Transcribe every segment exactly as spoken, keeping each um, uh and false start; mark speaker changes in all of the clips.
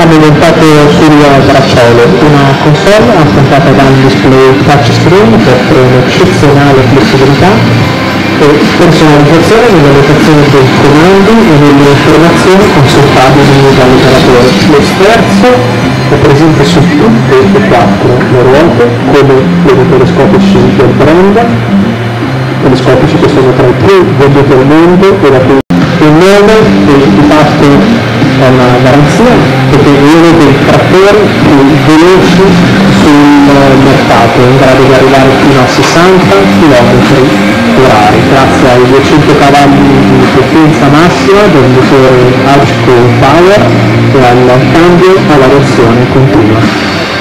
Speaker 1: abbiamo montato sul bracciolo una console affrontata da un display touchscreen che offre un'eccezionale flessibilità e personalizzazione nella notazione dei comandi e nelle informazioni consultabili dall'operatore. Lo sterzo è presente su tutte e quattro le ruote come le telescopici del brand, telescopici che sono tra i più venduti al mondo e da cui il nome e di fatto è una garanzia perché è uno dei trattori più veloci sul mercato, in grado di arrivare fino a sessanta chilometri orari grazie ai duecento cavalli di potenza massima del motore Agco Power e al cambio alla versione continua.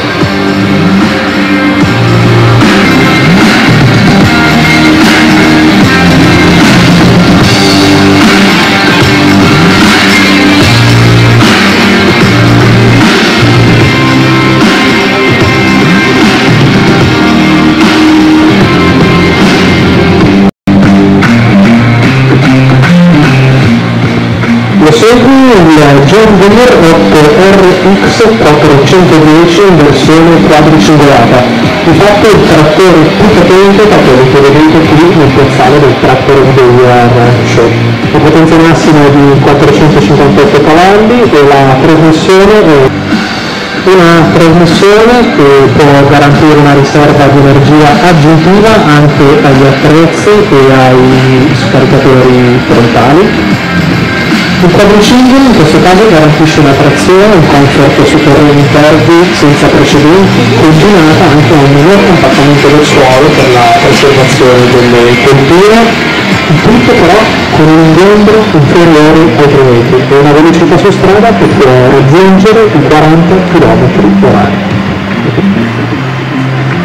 Speaker 1: Il John Deere otto R X quattrocentodieci in versione quadricingolata, di fatto il trattore più potente da quello che vedete qui nel piazzale del trattore Deere Ranch. La potenza massima è di quattrocentocinquantotto cavalli e la trasmissione è una trasmissione che può garantire una riserva di energia aggiuntiva anche agli attrezzi e ai scaricatori frontali. Il quadricinghio in questo caso garantisce una trazione, un comfort su terreni verdi senza precedenti, combinata anche a un minor compattamento del suolo per la preservazione delle colture, il tutto però con un ingombro inferiore ai tre metri e una velocità su strada che può raggiungere i quaranta chilometri orari.